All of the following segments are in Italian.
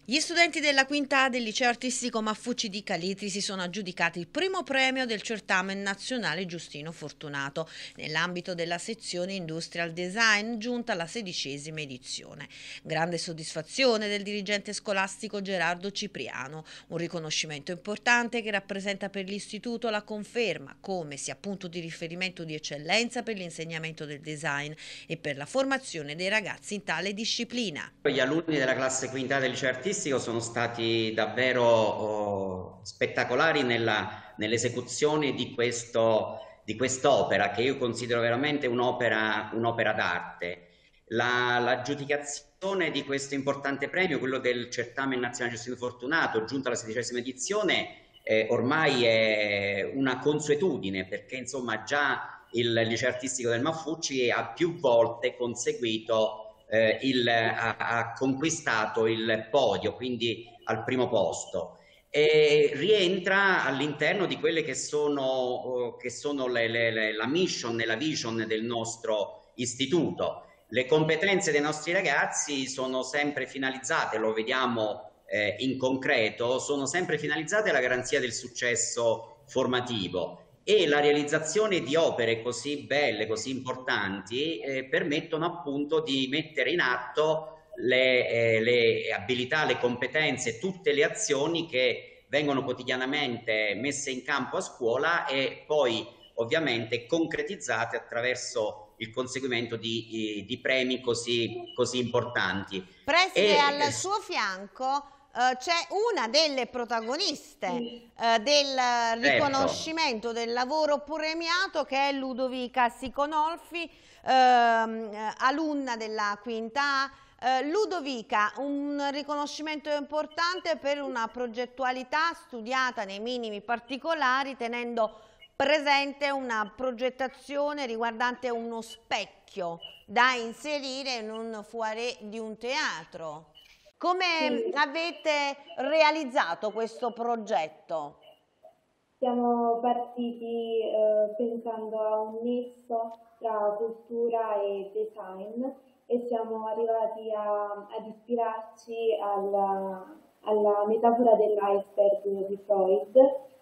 Gli studenti della quinta A del liceo artistico Maffucci di Calitri si sono aggiudicati il primo premio del certamen nazionale Giustino Fortunato nell'ambito della sezione Industrial Design giunta alla 16ª edizione. Grande soddisfazione del dirigente scolastico Gerardo Cipriano, un riconoscimento importante che rappresenta per l'istituto la conferma come sia punto di riferimento di eccellenza per l'insegnamento del design e per la formazione dei ragazzi in tale disciplina. Gli alunni della classe quinta del liceo artistico sono stati davvero spettacolari nell'esecuzione di quest'opera, che io considero veramente un'opera d'arte. L'aggiudicazione di questo importante premio, quello del certamen nazionale Giustino Fortunato, giunto alla 16ª edizione, ormai è una consuetudine, perché insomma già il liceo artistico del Maffucci ha più volte conseguito ha conquistato il podio, quindi al primo posto. E rientra all'interno di quelle che sono la mission e la vision del nostro istituto. Le competenze dei nostri ragazzi sono sempre finalizzate, lo vediamo in concreto, sono sempre finalizzate alla garanzia del successo formativo, e la realizzazione di opere così belle, così importanti, permettono appunto di mettere in atto le abilità, le competenze, tutte le azioni che vengono quotidianamente messe in campo a scuola e poi ovviamente concretizzate attraverso il conseguimento di premi così importanti. Preside, E, al suo fianco c'è una delle protagoniste del certo. riconoscimento del lavoro premiato, che è Ludovica Siconolfi, alunna della quinta A. Ludovica, un riconoscimento importante per una progettualità studiata nei minimi particolari, tenendo presente una progettazione riguardante uno specchio da inserire in un foyer di un teatro. Come Sì, avete realizzato questo progetto? siamo partiti pensando a un nesso tra cultura e design e siamo arrivati ad ispirarci alla metafora dell'iceberg di Freud,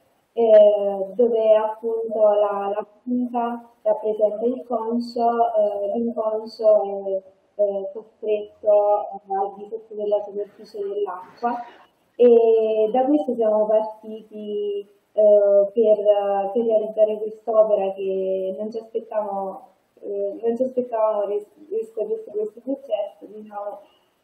dove appunto la punta rappresenta il conscio, l'inconscio è costretto al di sotto della superficie dell'acqua e da questo siamo partiti per realizzare quest'opera che non ci aspettavamo riscoprisse questo successo, diciamo,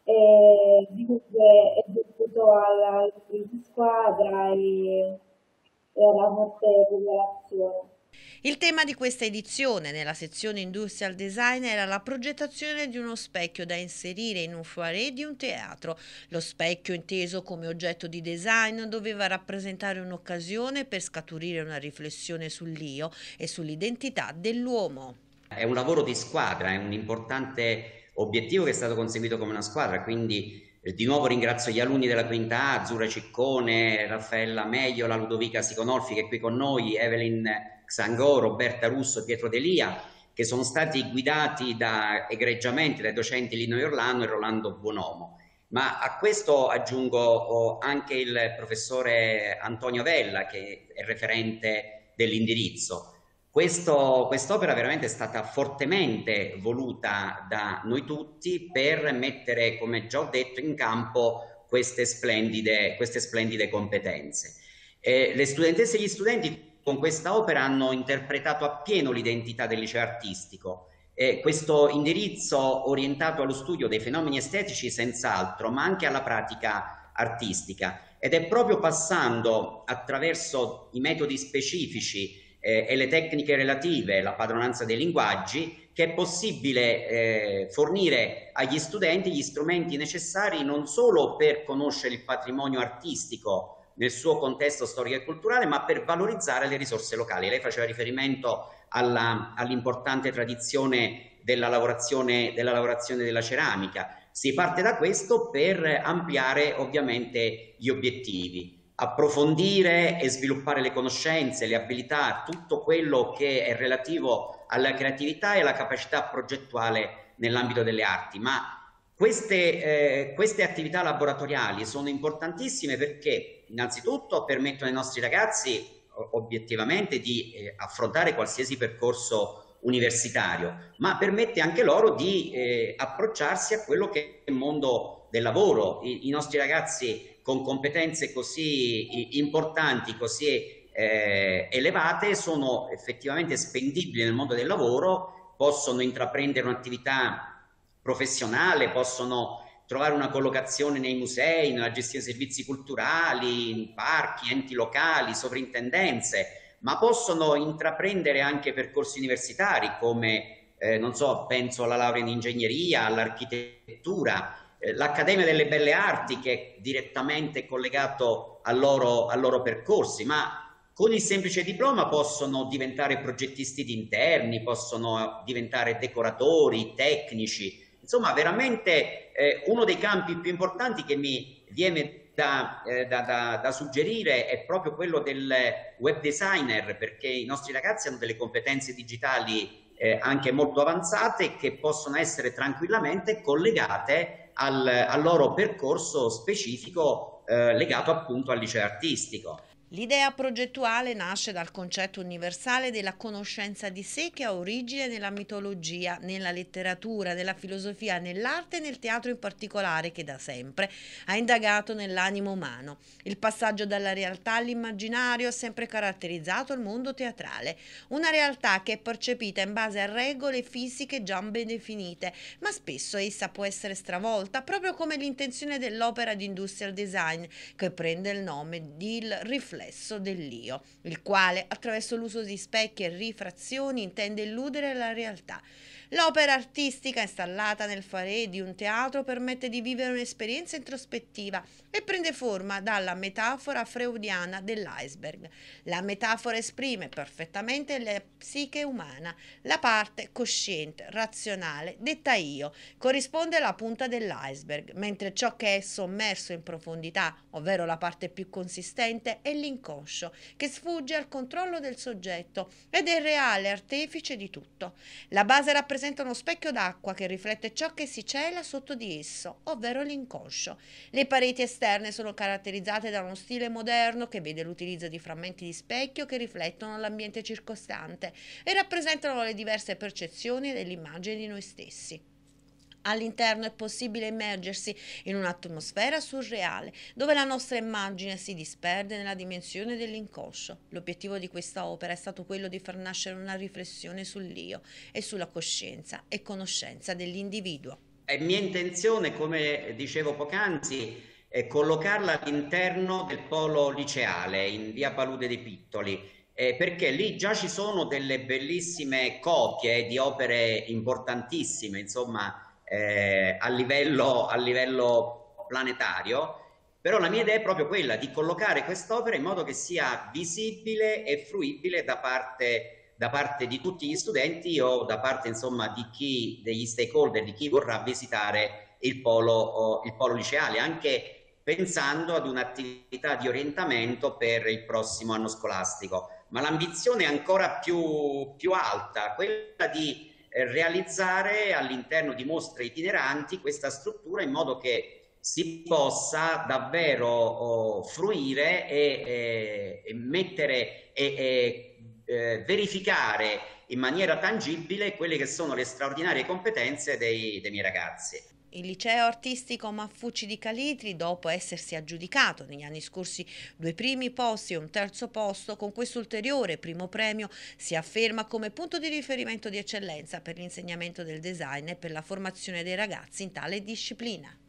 è dovuto alla di squadra e alla forte cooperazione. Il tema di questa edizione nella sezione Industrial Design era la progettazione di uno specchio da inserire in un foyer di un teatro. Lo specchio, inteso come oggetto di design, doveva rappresentare un'occasione per scaturire una riflessione sull'io e sull'identità dell'uomo. È un lavoro di squadra, è un importante obiettivo che è stato conseguito come una squadra, quindi di nuovo ringrazio gli alunni della quinta A, Azzurra Ciccone, Raffaella Megliola, Ludovica Siconolfi che è qui con noi, Evelyn Xangò, Roberta Russo, Pietro Delia, che sono stati guidati egregiamente dai docenti Lino Iorlano e Rolando Buonomo. Ma a questo aggiungo anche il professore Antonio Vella, che è referente dell'indirizzo. Quest'opera veramente è stata fortemente voluta da noi tutti per mettere, come già ho detto, in campo queste splendide competenze. Le studentesse e gli studenti con questa opera hanno interpretato appieno l'identità del liceo artistico. Questo indirizzo orientato allo studio dei fenomeni estetici senz'altro, ma anche alla pratica artistica. Ed è proprio passando attraverso i metodi specifici e le tecniche relative, la padronanza dei linguaggi, che è possibile fornire agli studenti gli strumenti necessari non solo per conoscere il patrimonio artistico nel suo contesto storico e culturale, ma per valorizzare le risorse locali. Lei faceva riferimento all'importante tradizione della lavorazione della ceramica. Si parte da questo per ampliare ovviamente gli obiettivi, approfondire e sviluppare le conoscenze, le abilità, tutto quello che è relativo alla creatività e alla capacità progettuale nell'ambito delle arti, ma Queste attività laboratoriali sono importantissime perché innanzitutto permettono ai nostri ragazzi obiettivamente di affrontare qualsiasi percorso universitario, ma permette anche loro di approcciarsi a quello che è il mondo del lavoro. I nostri ragazzi con competenze così importanti, così elevate, sono effettivamente spendibili nel mondo del lavoro, possono intraprendere un'attività professionale, possono trovare una collocazione nei musei, nella gestione dei servizi culturali, in parchi, enti locali, sovrintendenze, ma possono intraprendere anche percorsi universitari come, non so, penso alla laurea in ingegneria, all'architettura, l'Accademia delle Belle Arti che è direttamente collegato al loro percorsi, ma con il semplice diploma possono diventare progettisti di interni, possono diventare decoratori, tecnici, insomma veramente uno dei campi più importanti che mi viene da suggerire è proprio quello del web designer, perché i nostri ragazzi hanno delle competenze digitali anche molto avanzate che possono essere tranquillamente collegate al loro percorso specifico legato appunto al liceo artistico. L'idea progettuale nasce dal concetto universale della conoscenza di sé che ha origine nella mitologia, nella letteratura, nella filosofia, nell'arte e nel teatro in particolare, che da sempre ha indagato nell'animo umano. Il passaggio dalla realtà all'immaginario ha sempre caratterizzato il mondo teatrale, una realtà che è percepita in base a regole fisiche già ben definite, ma spesso essa può essere stravolta, proprio come l'intenzione dell'opera di industrial design, che prende il nome di Il riflesso dell'io, il quale attraverso l'uso di specchi e rifrazioni intende illudere la realtà. L'opera artistica installata nel foyer di un teatro permette di vivere un'esperienza introspettiva e prende forma dalla metafora freudiana dell'iceberg. La metafora esprime perfettamente la psiche umana, la parte cosciente, razionale, detta io, corrisponde alla punta dell'iceberg, mentre ciò che è sommerso in profondità, ovvero la parte più consistente, è l'inconscio, che sfugge al controllo del soggetto ed è il reale artefice di tutto. La base rappresenta uno specchio d'acqua che riflette ciò che si cela sotto di esso, ovvero l'inconscio. Le pareti esterne sono caratterizzate da uno stile moderno che vede l'utilizzo di frammenti di specchio che riflettono l'ambiente circostante e rappresentano le diverse percezioni dell'immagine di noi stessi. All'interno è possibile immergersi in un'atmosfera surreale, dove la nostra immagine si disperde nella dimensione dell'inconscio. L'obiettivo di questa opera è stato quello di far nascere una riflessione sull'io e sulla coscienza e conoscenza dell'individuo. È mia intenzione, come dicevo poc'anzi, collocarla all'interno del polo liceale in via Palude dei Pittoli, perché lì già ci sono delle bellissime copie di opere importantissime, insomma, a livello planetario, però la mia idea è proprio quella di collocare quest'opera in modo che sia visibile e fruibile da parte di tutti gli studenti o da parte insomma degli stakeholder, di chi vorrà visitare il polo liceale, anche pensando ad un'attività di orientamento per il prossimo anno scolastico. Ma l'ambizione è ancora più alta, quella di realizzare all'interno di mostre itineranti questa struttura in modo che si possa davvero fruire e mettere verificare in maniera tangibile quelle che sono le straordinarie competenze dei miei ragazzi. Il liceo artistico Maffucci di Calitri, dopo essersi aggiudicato negli anni scorsi 2 primi posti e un terzo posto, con questo ulteriore primo premio si afferma come punto di riferimento di eccellenza per l'insegnamento del design e per la formazione dei ragazzi in tale disciplina.